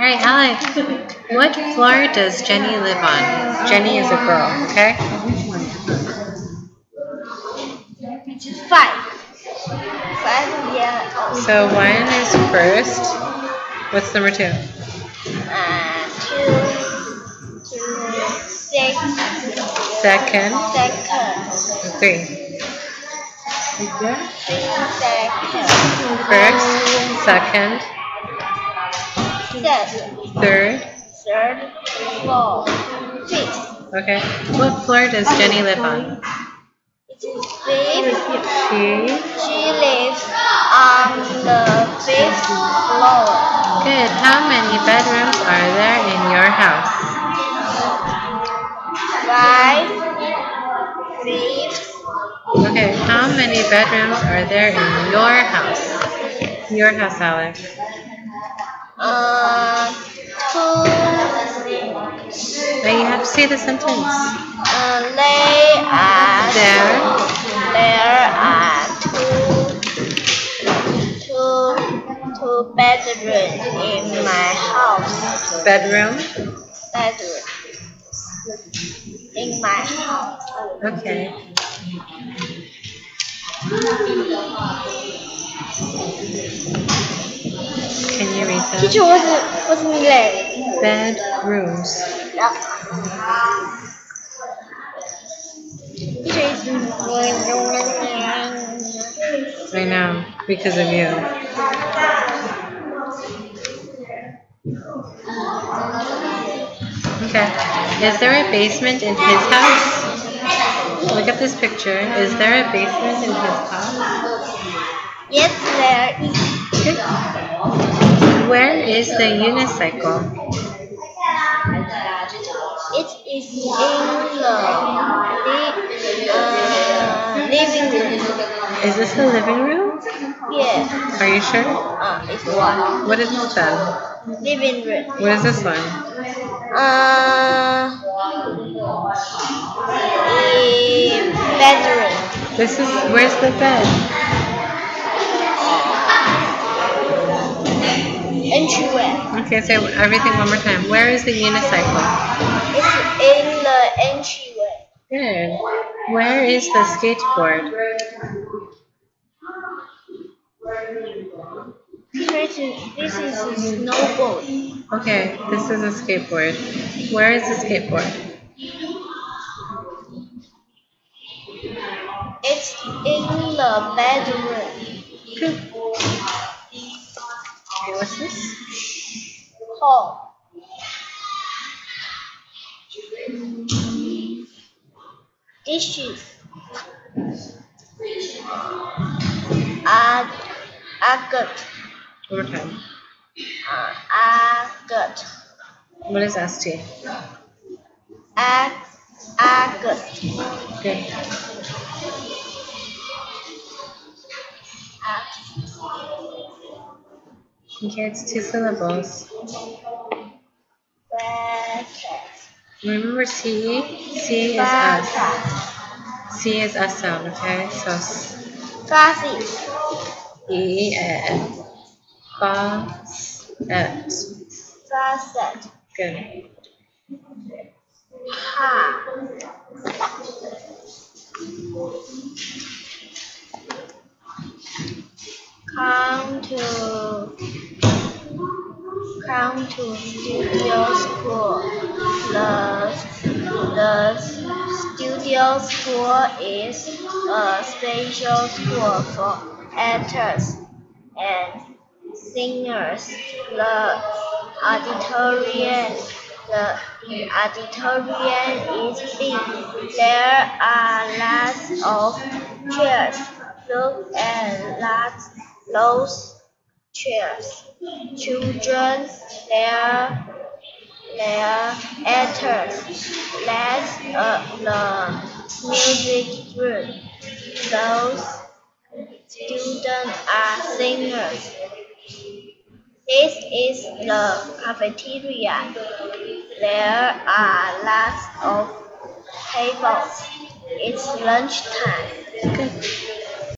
Alright, Alex, what floor does Jenny live on? Jenny is a girl, okay? 5. 5 years old. So 1 is first. What's number 2? 2, 6. Second. Second. 3. 3 second. First. Second. Third. Third. 4. 5th. Okay. What floor does Jenny live on? It is 5th. She. She lives on the 5th floor. Good. How many bedrooms are there in your house? 5. 5th. Okay. How many bedrooms are there in your house? Your house, Alex. 2. Now you have to say the sentence. There are two bedrooms in my house. Bedroom. Bedroom in my house. Okay. Can you read that? Teacher, what's mean? Bedrooms. I know, because of you. Okay. Is there a basement in his house? Look at this picture. Is there a basement in his house? Yes, there is. Okay. Where is the unicycle? It is in the living room. Is this the living room? Yes. Are you sure? It's one. What is this then? Living room. What is this one? Bedroom. This is, where's the bed? Entryway. Okay, say everything one more time. Where is the unicycle? It's in the entryway. Good. Where is the skateboard? This is a snowboard. Okay, this is a skateboard. Where is the skateboard? It's in the bedroom. Good. Okay, what's this? Hall. Dishes. Agate. One more time. Agate. What is ST? Agate. Good. Okay, it's 2 syllables. Remember C? C is S. C is S sound, okay? So E N. Faucet. Faucet. Good. Ha. Come to studio school. The studio school is a special school for actors and singers. The auditorium is big. There are lots of chairs. Look at those chairs. Children, their actors. That's the music room. Those students are singers. This is the cafeteria. There are lots of tables. It's lunchtime. Good.